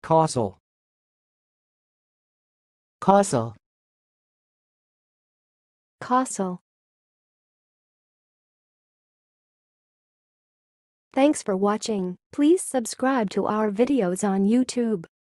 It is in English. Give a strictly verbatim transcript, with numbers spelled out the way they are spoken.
causal, causal, causal. Thanks for watching. Please subscribe to our videos on YouTube.